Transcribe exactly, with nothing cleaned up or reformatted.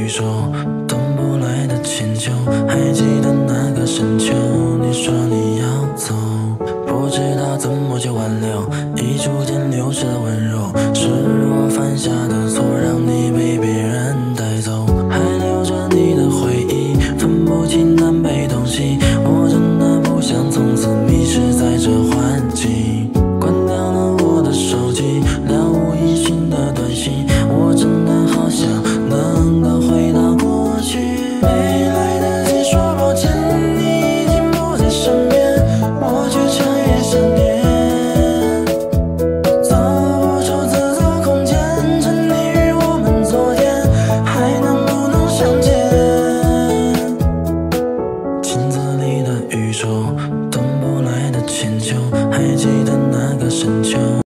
宇宙，等不来的迁就。还记得那个深秋，你说你要走，不知道怎么去挽留，已逐渐流失的温柔，是我犯下的错，让你被别人带走，还留着你的回忆，分不清南北东西。我真的不想从此迷失在这环境，关掉了我的手机，了无音讯的短信，我真的好想能够回到过去。没来得及说抱歉，你已经不在身边，我却彻夜想念，走不出自作空间，沉溺于我们昨天，还能不能相见？镜子里的宇宙，等不来的迁就，还记得那个深秋。